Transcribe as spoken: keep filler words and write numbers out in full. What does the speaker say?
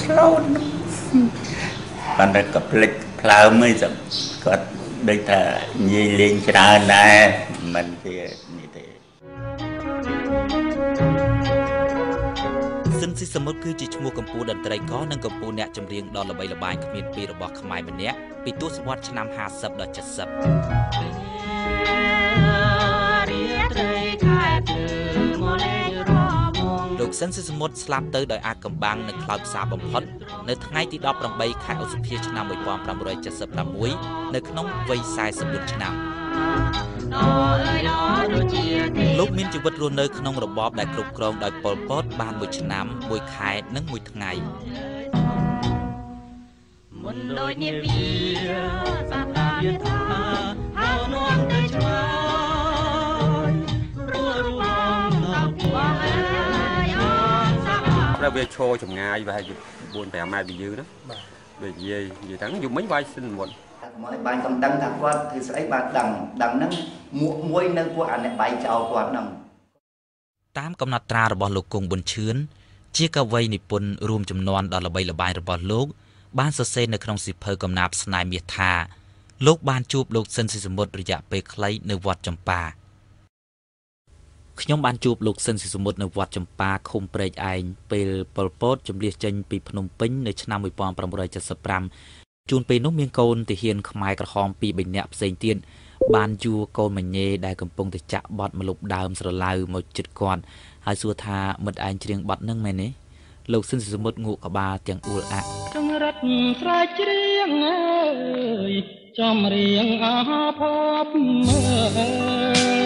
cloud bạn đã cập lịch cloud mới dặm có đây là nhị lên trà này mình thì như thế Sinh si sớm cứ chỉ mua cầm pù đần tây có nâng cầm pù nẹt chấm riêng đòn là bay là bài của miền Piរបស់ខ្មែរម្នាក់ពីទស្សវត្សឆ្នាំห้าสิบដល់เจ็ดสิบលោកសិនសិសមុទ្រស្លាប់ទៅដោយអាកំបាំងនៅខ្លោចផ្សារបំផុតនៅថ្ងៃទីដប់ប្រាំបីខែឧសភាឆ្នាំmột nghìn tám trăm七十sáuនៅក្នុងវ័យสี่สิบbốnឆ្នាំលោកមានជីវិតរស់នៅក្នុងរបបដែលគ្រប់គ្រងដោយប៉ុល ពត បានមួយឆ្នាំមួយខែនិងមួយថ្ងៃមុនដោយនាវាសត្វតាវាថាហៅនាំទៅឆ្លើយព្រោះរួមដល់បងអើយអងសាប់វាឈរចម្ងាយប្រហែលជាbốn nămម៉ែត្រពីយើងណាបាទនិយាយនិយាយថាយប់មិញវាយសិនមុនមកបានកំដឹងថាគាត់គឺស្អីបានដឹងដឹងហ្នឹងមួយនៅពួកអាអ្នកបាយចោលគាត់ហ្នឹងតាមកំណត់ត្រារបស់លោកគង់ប៊ុនឈឿនជាកវីនិពន្ធរួមចំនួនដល់ល្បីល្បាញរបស់លោកបានសរសេរនៅក្នុងសៀវភៅកំណាព្យស្នេហ៍មាសថាលោកបានជួបលោកសិនស៊ីសមុទ្ររយៈពេលខ្លីនៅវត្តចម្ប៉ាខ្ញុំបានជួបលោកសិនស៊ីសមុទ្រនៅវត្តចម្ប៉ាឃុំព្រែកឯងពេលប៉ុល ពត ជម្លៀសចេញពីភ្នំពេញនៅឆ្នាំmột nghìn tám trăm七十nămជួនពេលនោះមានកូនទាហានខ្មែរក្រហមពីរបីនាក់ផ្សេងទៀតបានយួរកូនមញេដែលកំពុងតែចាក់បត់មកលុបដើមស្រឡៅមកជិតគាត់ហើយសួរថាមិត្តឯងច្រៀងបត់នឹងមែនទេលោកសិនសមុទ្រងក់ក្បាលទាំងអ៊ូលអាក់ចង្រិតស្រែកច្រៀងអើយចំរៀងអាភពមើ